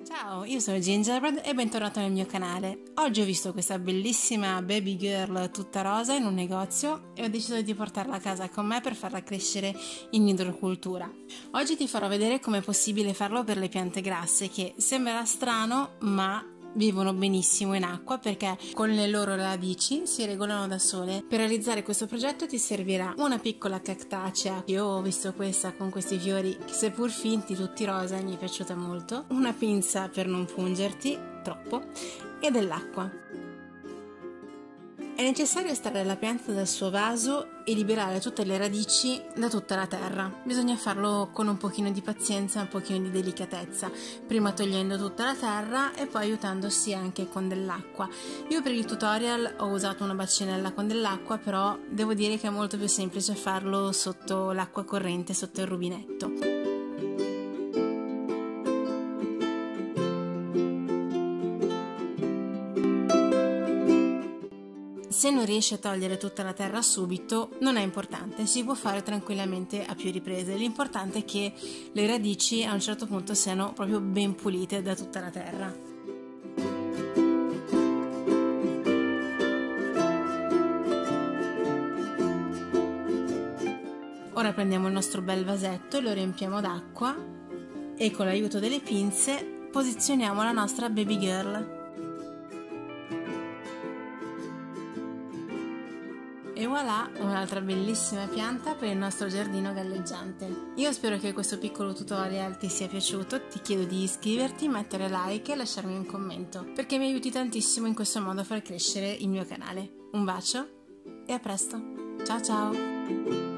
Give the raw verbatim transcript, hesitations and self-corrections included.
Ciao, io sono Gingerbread e bentornato nel mio canale. Oggi ho visto questa bellissima baby girl tutta rosa in un negozio e ho deciso di portarla a casa con me per farla crescere in idrocultura. Oggi ti farò vedere come è possibile farlo per le piante grasse, che sembrerà strano ma vivono benissimo in acqua perché con le loro radici si regolano da sole. Per realizzare questo progetto ti servirà una piccola cactacea. Io ho visto questa con questi fiori che, seppur finti tutti rosa, mi è piaciuta molto, una pinza per non pungerti troppo e dell'acqua. È necessario estrarre la pianta dal suo vaso e liberare tutte le radici da tutta la terra. Bisogna farlo con un pochino di pazienza, un pochino di delicatezza, prima togliendo tutta la terra e poi aiutandosi anche con dell'acqua. Io per il tutorial ho usato una bacinella con dell'acqua, però devo dire che è molto più semplice farlo sotto l'acqua corrente, sotto il rubinetto. Se non riesci a togliere tutta la terra subito, non è importante, si può fare tranquillamente a più riprese. L'importante è che le radici a un certo punto siano proprio ben pulite da tutta la terra. Ora prendiamo il nostro bel vasetto, lo riempiamo d'acqua e con l'aiuto delle pinze posizioniamo la nostra baby girl. E voilà, un'altra bellissima pianta per il nostro giardino galleggiante. Io spero che questo piccolo tutorial ti sia piaciuto, ti chiedo di iscriverti, mettere like e lasciarmi un commento, perché mi aiuti tantissimo in questo modo a far crescere il mio canale. Un bacio e a presto, ciao ciao!